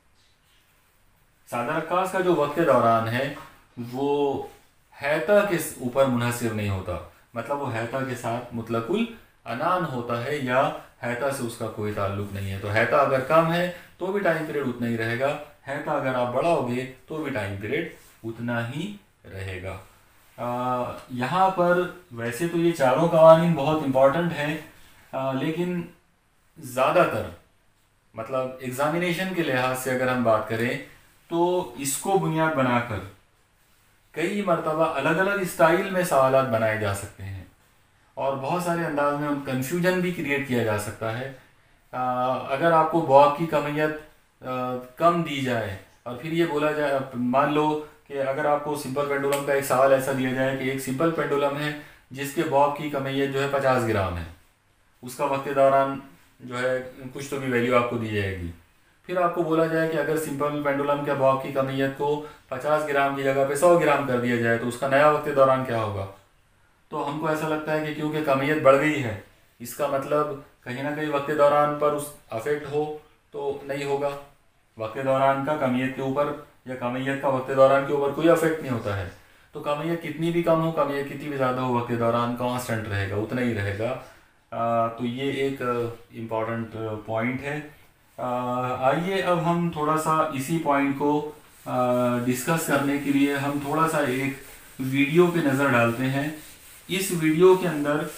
सादा रक्कास का जो वक्त दौरान है वो हैता के ऊपर मुनहसिर नहीं होता, मतलब वो हैता के साथ मुतलकुल अनान होता है या हैता से उसका कोई ताल्लुक नहीं है। तो हैता अगर कम है तो भी टाइम पीरियड उतना ही रहेगा, हैता अगर आप बढ़ाओगे तो भी टाइम पीरियड उतना ही रहेगा। यहाँ पर वैसे तो ये चारों कवानीन बहुत इम्पॉर्टेंट हैं, लेकिन ज़्यादातर मतलब एग्जामिनेशन के लिहाज से अगर हम बात करें तो इसको बुनियाद बनाकर कई मरतबा अलग अलग स्टाइल में सवालात बनाए जा सकते हैं और बहुत सारे अंदाज में कंफ्यूजन भी क्रिएट किया जा सकता है। आ, अगर आपको बॉब की कमैयत कम दी जाए और फिर ये बोला जाए, मान लो कि अगर आपको सिंपल पेंडुलम का एक सवाल ऐसा दिया जाए कि एक सिंपल पेंडुलम है जिसके बॉब की कमैयत जो है पचास ग्राम है, उसका वक्त दौरान जो है कुछ तो भी वैल्यू आपको दी जाएगी। फिर आपको बोला जाए कि अगर सिंपल पेंडुलम के बॉब की कमैयत को पचास ग्राम की जगह पे सौ ग्राम कर दिया जाए तो उसका नया वक्त दौरान क्या होगा। तो हमको ऐसा लगता है कि क्योंकि कमैयत बढ़ गई है इसका मतलब कहीं ना कहीं वक्त दौरान पर उस अफेक्ट हो, तो नहीं होगा। वक्त दौरान का कमैयत के ऊपर या कमैयत का वक्त दौरान के ऊपर कोई अफेक्ट नहीं होता है। तो कमैयत कितनी भी कम हो, कमैयत कितनी भी ज़्यादा हो, वक्त दौरान कांस्टेंट रहेगा, उतना ही रहेगा। आ, तो ये एक इम्पॉर्टेंट पॉइंट है। आइए अब हम थोड़ा सा इसी पॉइंट को डिस्कस करने के लिए हम थोड़ा सा एक वीडियो पे नज़र डालते हैं। इस वीडियो के अंदर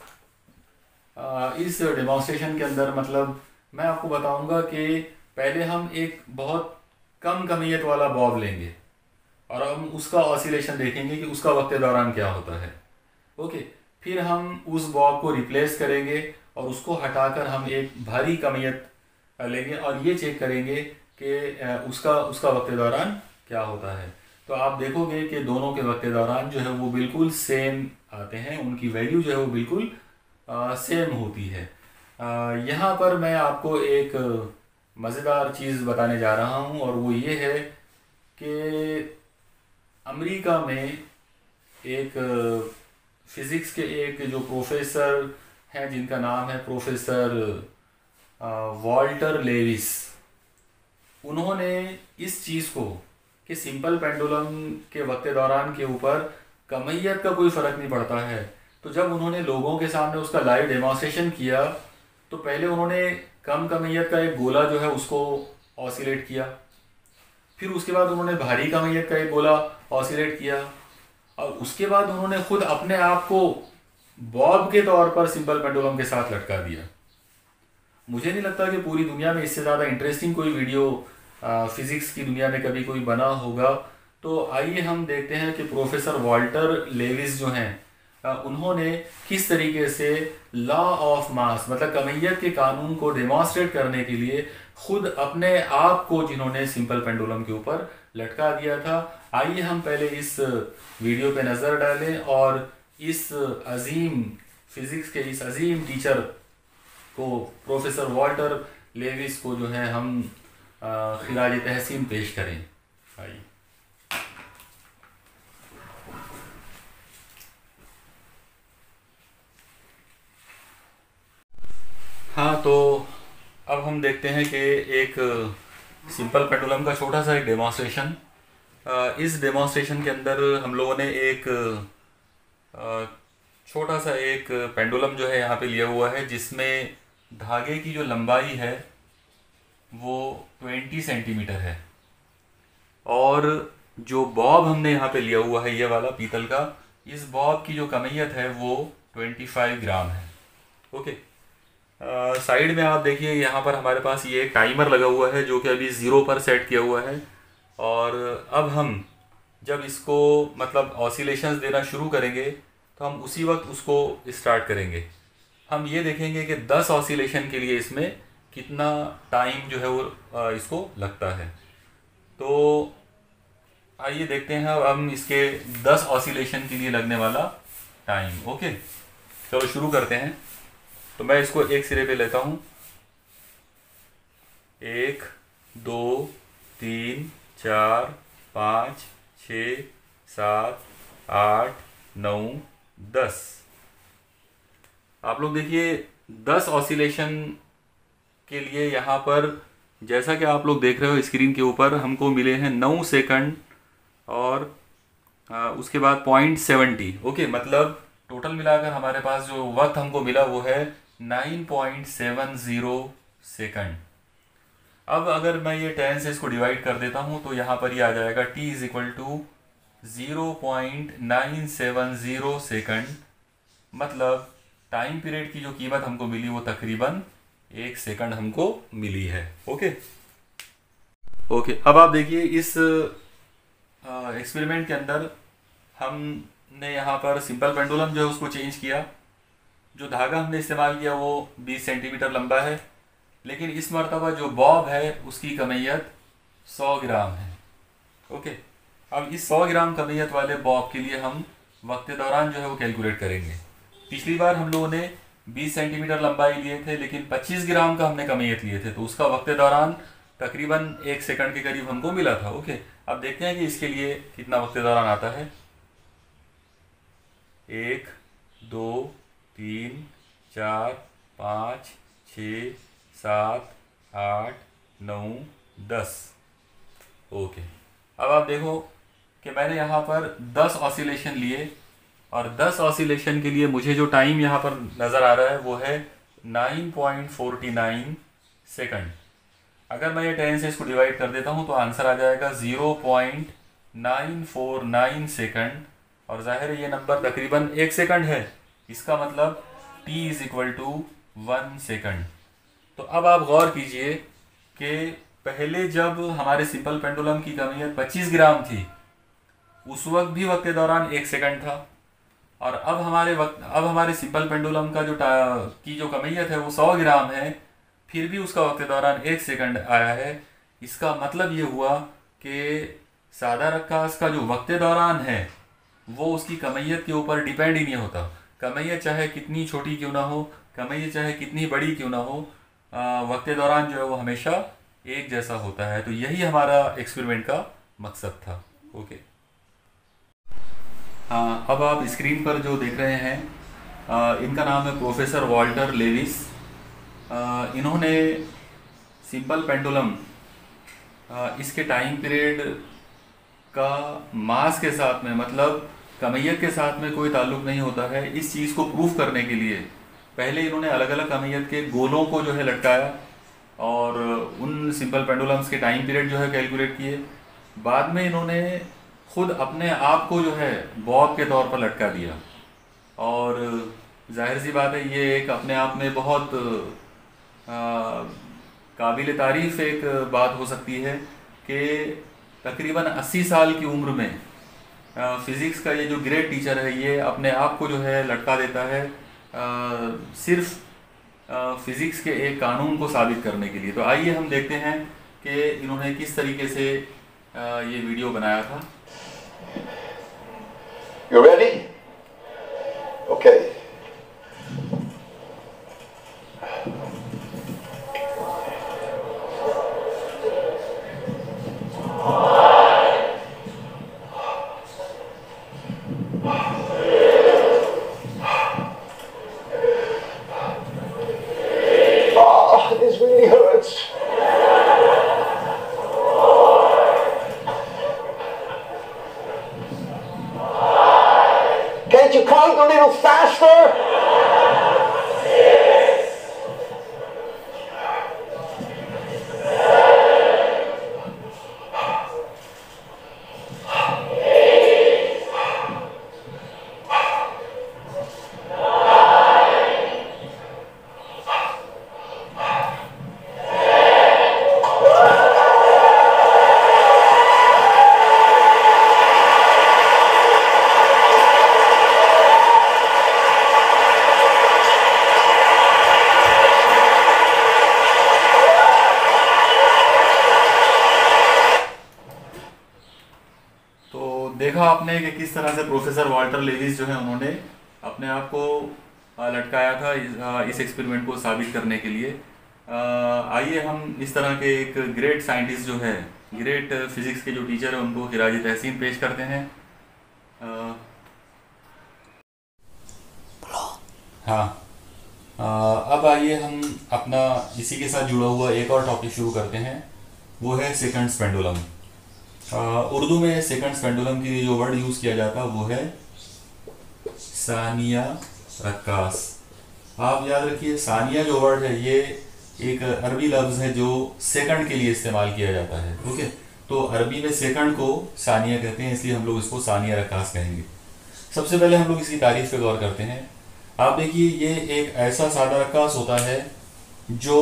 आ, इस डेमोन्स्ट्रेशन के अंदर मतलब मैं आपको बताऊंगा कि पहले हम एक बहुत कम कमैयत वाला बॉब लेंगे और हम उसका ऑसिलेशन देखेंगे कि उसका वक्त दौरान क्या होता है। ओके, फिर हम उस बॉब को रिप्लेस करेंगे और उसको हटाकर हम एक भारी कमैयत लेंगे और ये चेक करेंगे कि उसका उसका वक्त दौरान क्या होता है। तो आप देखोगे कि दोनों के वक्त दौरान जो है वो बिल्कुल सेम आते हैं, उनकी वैल्यू जो है वो बिल्कुल आ, सेम होती है। यहाँ पर मैं आपको एक मज़ेदार चीज़ बताने जा रहा हूँ और वो ये है कि अमेरिका में एक फ़िज़िक्स के एक जो प्रोफेसर हैं जिनका नाम है प्रोफेसर वॉल्टर लेविस, उन्होंने इस चीज़ को कि सिंपल पेंडुलम के वक्त दौरान के ऊपर कमैयत का कोई फ़र्क नहीं पड़ता है, तो जब उन्होंने लोगों के सामने उसका लाइव डेमोन्स्ट्रेशन किया तो पहले उन्होंने कम कमैयत का एक गोला जो है उसको ऑसिलेट किया, फिर उसके बाद उन्होंने भारी कमैयत का एक गोला ऑसिलेट किया और उसके बाद उन्होंने खुद अपने आप को बॉब के तौर पर सिंपल पेंडुलम के साथ लटका दिया। मुझे नहीं लगता कि पूरी दुनिया में इससे ज़्यादा इंटरेस्टिंग कोई वीडियो फिज़िक्स की दुनिया में कभी कोई बना होगा। तो आइए हम देखते हैं कि प्रोफेसर वॉल्टर लेविस जो हैं उन्होंने किस तरीके से लॉ ऑफ मास मतलब कमैयत के कानून को डेमोन्स्ट्रेट करने के लिए खुद अपने आप को जिन्होंने सिंपल पेंडुलम के ऊपर लटका दिया था। आइए हम पहले इस वीडियो पे नज़र डालें और इस अजीम फिज़िक्स के इस अजीम टीचर को प्रोफेसर वॉल्टर लेविस को जो है हम खिराज तहसीन पेश करें। आइए। हाँ, तो अब हम देखते हैं कि एक सिंपल पेंडुलम का छोटा सा एक डेमोन्स्ट्रेशन। इस डेमोन्स्ट्रेशन के अंदर हम लोगों ने एक छोटा सा एक पेंडुलम जो है यहाँ पे लिया हुआ है जिसमें धागे की जो लंबाई है वो बीस सेंटीमीटर है और जो बॉब हमने यहाँ पे लिया हुआ है ये वाला पीतल का, इस बॉब की जो कमियत है वो पच्चीस ग्राम है। ओके, साइड में आप देखिए यहाँ पर हमारे पास ये टाइमर लगा हुआ है जो कि अभी ज़ीरो पर सेट किया हुआ है। और अब हम जब इसको मतलब ऑसिलेशंस देना शुरू करेंगे तो हम उसी वक्त उसको स्टार्ट करेंगे। हम ये देखेंगे कि दस ऑसिलेशन के लिए इसमें कितना टाइम जो है वो इसको लगता है। तो आइए देखते हैं अब हम इसके दस ऑसिलेशन के लिए लगने वाला टाइम। ओके, चलो शुरू करते हैं। तो मैं इसको एक सिरे पे लेता हूँ। एक, दो, तीन, चार, पाँच, छ, सात, आठ, नौ, दस। आप लोग देखिए दस ऑसिलेशन के लिए यहाँ पर जैसा कि आप लोग देख रहे हो स्क्रीन के ऊपर हमको मिले हैं नौ सेकंड और आ, उसके बाद पॉइंट सेवेंटी। ओके, मतलब टोटल मिलाकर हमारे पास जो वक्त हमको मिला वो है nine point seven zero second. अब अगर मैं ये टेन से इसको डिवाइड कर देता हूँ तो यहाँ पर ये आ जाएगा t is equal to zero point nine seven zero second. मतलब टाइम पीरियड की जो कीमत हमको मिली वो तकरीबन एक सेकंड हमको मिली है। ओके ओके अब आप देखिए इस एक्सपेरिमेंट के अंदर हमने यहाँ पर सिंपल पेंडुलम जो है उसको चेंज किया। जो धागा हमने इस्तेमाल किया वो बीस सेंटीमीटर लंबा है, लेकिन इस मरतबा जो बॉब है उसकी कमियत सौ ग्राम है। ओके, अब इस सौ ग्राम कमियत वाले बॉब के लिए हम वक्त दौरान जो है वो कैलकुलेट करेंगे। पिछली बार हम लोगों ने बीस सेंटीमीटर लंबाई लिए थे लेकिन पच्चीस ग्राम का हमने कमियत लिए थे, तो उसका वक्त दौरान तकरीबन एक सेकंड के करीब हमको मिला था। ओके, अब देखते हैं कि इसके लिए कितना वक्त दौरान आता है। एक, दो, तीन, चार, पाँच, छ, सात, आठ, नौ, दस। ओके, अब आप देखो कि मैंने यहाँ पर दस ऑसिलेशन लिए और दस ऑसिलेशन के लिए मुझे जो टाइम यहाँ पर नज़र आ रहा है वो है nine point four nine second. अगर मैं ये टेन से इसको डिवाइड कर देता हूँ तो आंसर आ जाएगा zero point nine four nine second. और जाहिर है ये नंबर तकरीबन एक सेकंड है, इसका मतलब t is equal to one second. तो अब आप गौर कीजिए कि पहले जब हमारे सिंपल पेंडुलम की कमियत पच्चीस ग्राम थी उस वक्त भी वक्त दौरान एक सेकंड था, और अब हमारे वक्त अब हमारे सिंपल पेंडुलम का जो की जो कमियत है वो सौ ग्राम है, फिर भी उसका वक्त दौरान एक सेकंड आया है। इसका मतलब ये हुआ कि सादा रक्कास का जो वक्त दौरान है वो उसकी कमियत के ऊपर डिपेंड ही नहीं होता। कमियत चाहे कितनी छोटी क्यों ना हो, कमियत चाहे कितनी बड़ी क्यों ना हो, वक्त दौरान जो है वो हमेशा एक जैसा होता है। तो यही हमारा एक्सपेरिमेंट का मकसद था। ओके, हाँ, अब आप स्क्रीन पर जो देख रहे हैं आ, इनका नाम है प्रोफेसर वॉल्टर लेविस। आ, इन्होंने सिंपल पेंडुलम इसके टाइम पीरियड का मास के साथ में मतलब कमियत के साथ में कोई ताल्लुक नहीं होता है, इस चीज़ को प्रूफ करने के लिए पहले इन्होंने अलग अलग कमियत के गोलों को जो है लटकाया और उन सिंपल पेंडुलम्स के टाइम पीरियड जो है कैलकुलेट किए। बाद में इन्होंने खुद अपने आप को जो है बॉब के तौर पर लटका दिया, और जाहिर सी बात है ये एक अपने आप में बहुत काबिल तारीफ़ एक बात हो सकती है कि तकरीबन अस्सी साल की उम्र में फ़िज़िक्स का ये जो ग्रेट टीचर है ये अपने आप को जो है लटका देता है आ, सिर्फ फ़िज़िक्स के एक कानून को साबित करने के लिए। तो आइए हम देखते हैं कि इन्होंने किस तरीके से आ, ये वीडियो बनाया था। You ready? Okay. Oh, this really hurts. Can't you count a little faster? देखा आपने कि किस तरह से प्रोफेसर वाल्टर लेविस जो है उन्होंने अपने आप को आ, लटकाया था इस, आ, इस एक्सपेरिमेंट को साबित करने के लिए। आ, आइए हम इस तरह के एक ग्रेट साइंटिस्ट जो है, ग्रेट फिजिक्स के जो टीचर है, उनको खिराज तहसीन पेश करते हैं। आ, हाँ आ, अब आइए हम अपना इसी के साथ जुड़ा हुआ एक और टॉपिक शुरू करते हैं, वो है सेकंड्स पेंडुलम। उर्दू में सेकंड्स पेंडुलम के लिए जो वर्ड यूज़ किया जाता है वो है सानिया रक्कास। आप याद रखिए, सानिया जो वर्ड है ये एक अरबी लफ्ज़ है जो सेकंड के लिए इस्तेमाल किया जाता है। ओके, तो अरबी में सेकंड को सानिया कहते हैं, इसलिए हम लोग इसको सानिया रक्कास कहेंगे। सबसे पहले हम लोग इसकी तारीफ पे गौर करते हैं। आप देखिए, ये एक ऐसा सादा रक्कास होता है जो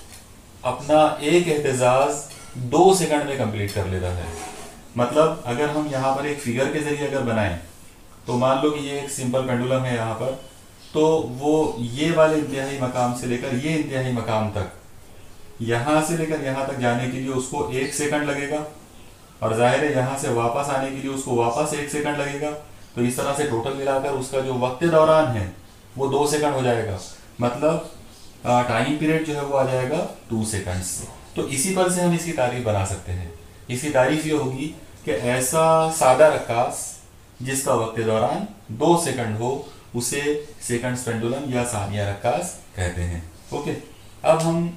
अपना एक एहतजाज दो सेकंड में कंप्लीट कर लेता है। मतलब अगर हम यहाँ पर एक फिगर के जरिए अगर बनाएं, तो मान लो कि ये एक सिंपल पेंडुलम है यहाँ पर, तो वो ये वाले इंतहाई मकाम से लेकर ये इंतहाई मकाम तक, यहाँ से लेकर यहाँ तक जाने के लिए उसको एक सेकंड लगेगा, और जाहिर है यहाँ से वापस आने के लिए उसको वापस एक सेकंड लगेगा। तो इस तरह से टोटल मिलाकर उसका जो वक्त दौरान है वो दो सेकंड हो जाएगा। मतलब टाइम पीरियड जो है वो आ जाएगा टू सेकंड्स। तो इसी पर से हम इसकी तारीफ बना सकते हैं। इसकी तारीफ ये होगी कि ऐसा सादा रक्कास जिसका वक्त दौरान दो सेकंड हो, उसे सेकंड्स पेंडुलम या सानिया रक्कास कहते हैं। ओके, अब हम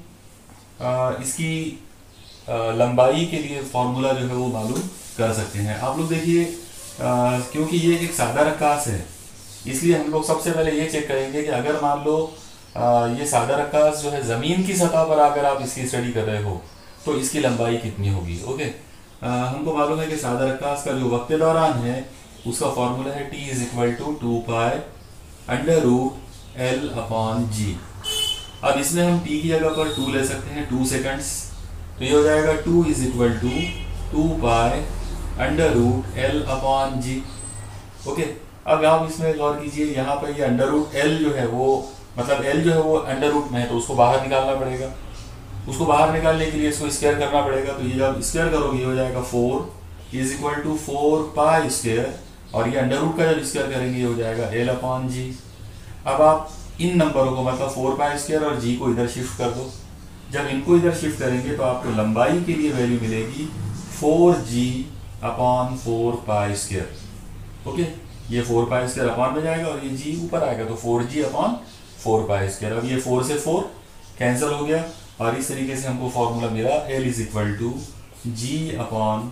आ, इसकी आ, लंबाई के लिए फॉर्मूला जो है वो मालूम कर सकते हैं। आप लोग देखिए, क्योंकि ये एक सादा रक्कास है, इसलिए हम लोग सबसे पहले ये चेक करेंगे कि अगर मान लो आ, ये सादा रक्कास जो है ज़मीन की सतह पर अगर आप इसकी स्टडी कर रहे हो तो इसकी लंबाई कितनी होगी। ओके, आ, हमको मालूम है कि सादा रक्कास का जो वक्त दौरान है उसका फॉर्मूला है T is equal to two pi under root L upon G. अब इसमें हम टी की जगह पर टू ले सकते हैं, टू सेकंड्स, तो ये हो जाएगा two is equal to two pi under root L upon G. Okay, अब आप इसमें गौर कीजिए, यहाँ पर ये अंडर रूट एल जो है वो, मतलब एल जो है वो अंडर रूट में है, तो उसको बाहर निकालना पड़ेगा। उसको बाहर निकालने के लिए इसको स्क्वायर करना पड़ेगा। तो ये जब स्क्वायर करोगे हो जाएगा four is equal to four pi square, और ये अंडर रूट का जब स्क्वायर करेंगे हो जाएगा एल अपॉन जी। अब आप इन नंबरों को, मतलब फोर पाई स्क्वायर और जी को इधर शिफ्ट कर दो। जब इनको इधर शिफ्ट करेंगे तो आपको लंबाई के लिए वैल्यू मिलेगी four G upon four pi square. Okay, ये फोर पाई स्क्वायर अपॉन में जाएगा और ये जी ऊपर आएगा, तो four G upon four pi square. अब ये फोर से फोर कैंसिल हो गया, और इस तरीके से हमको फॉर्मूला मिला L is equal to G upon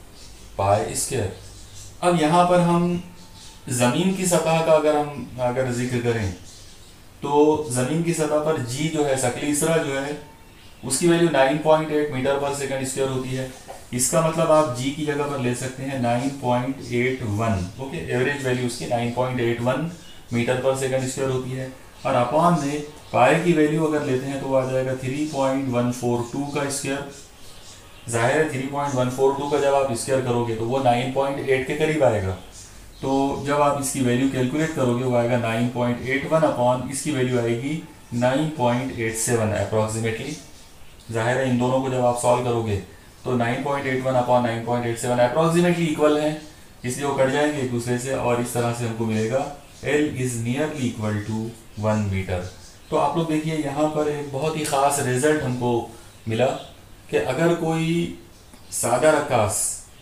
pi square. अब यहाँ पर हम ज़मीन की सतह का अगर हम अगर जिक्र करें, तो ज़मीन की सतह पर जी जो है, सकलीसरा जो है, उसकी value nine point eight metre per second square होती है। इसका मतलब आप जी की जगह पर ले सकते हैं nine point eight one. Okay, average value उसकी nine point eight one metre per second square होती है, और अपॉन में पाई की वैल्यू अगर लेते हैं तो आ जाएगा three point one four two का स्क्वायर। जाहिर है three point one four two का जब आप स्क्वायर करोगे तो वो नाइन पॉइंट एट के करीब आएगा। तो जब आप इसकी वैल्यू कैलकुलेट करोगे वो आएगा nine point eight one upon इसकी वैल्यू आएगी nine point eight seven approximately. जाहिर है इन दोनों को जब आप सॉल्व करोगे तो nine point eight one upon nine point eight seven approximately equal है, इसलिए वो कट जाएंगे एक दूसरे से, और इस तरह से हमको मिलेगा L is nearly equal to one metre. तो आप लोग देखिए, यहाँ पर एक बहुत ही ख़ास रिजल्ट हमको मिला कि अगर कोई सादा रक्कास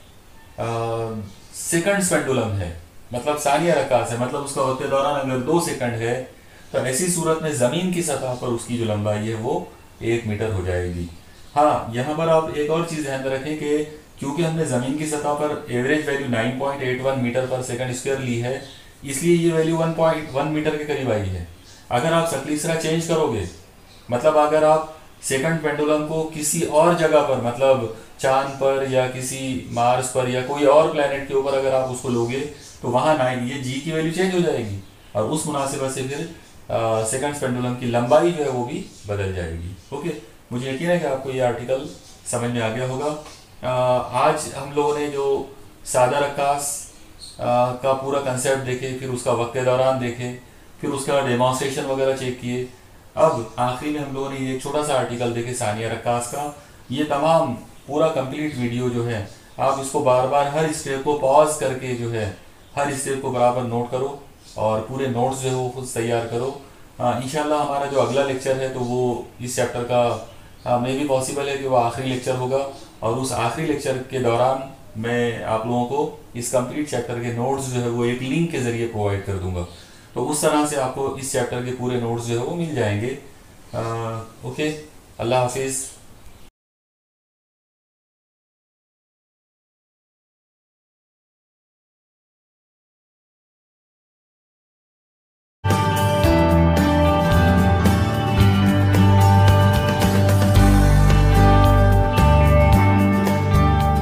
सेकंड्स पेंडुलम है, मतलब सानिया रक्कास है, मतलब उसका वक्त दौरान अगर दो सेकंड है, तो ऐसी सूरत में ज़मीन की सतह पर उसकी जो लंबाई है वो एक मीटर हो जाएगी। हाँ, यहाँ पर आप एक और चीज़ ध्यान में रखें कि क्योंकि हमने ज़मीन की सतह पर average value nine point eight one metre per second square ली है, इसलिए ये value one point one metre के करीब आई है। अगर आप सकलीसरा चेंज करोगे, मतलब अगर आप सेकंड पेंडुलम को किसी और जगह पर, मतलब चांद पर या किसी मार्स पर या कोई और प्लेनेट के ऊपर अगर आप उसको लोगे, तो वहाँ ना ये जी की वैल्यू चेंज हो जाएगी, और उस मुनासिबत से फिर सेकंड पेंडुलम की लंबाई जो है वो भी बदल जाएगी। ओके, मुझे यकीन है कि आपको ये आर्टिकल समझ में आ गया होगा। आ, आज हम लोगों ने जो सादा रक्कास का पूरा कंसेप्ट देखे, फिर उसका वक्त दौरान देखे, फिर उसका डेमोन्स्ट्रेशन वगैरह चेक किए। अब आखिरी में हम लोगों ने ये एक छोटा सा आर्टिकल देखे सानिया रक्कास का। ये तमाम पूरा कंप्लीट वीडियो जो है आप इसको बार बार हर स्टेप को पॉज करके जो है हर स्टेप को बराबर नोट करो और पूरे नोट्स जो है वो खुद तैयार करो। इंशाल्लाह हमारा जो अगला लेक्चर है तो वो इस चैप्टर का मे भी पॉसिबल है कि वो आखिरी लेक्चर होगा, और उस आखिरी लेक्चर के दौरान मैं आप लोगों को इस कंप्लीट चैप्टर के नोट्स जो है वो एक लिंक के ज़रिए प्रोवाइड कर दूंगा। तो उस तरह से आपको इस चैप्टर के पूरे नोट्स जो है वो मिल जाएंगे। आ, ओके, अल्लाह हाफिज़।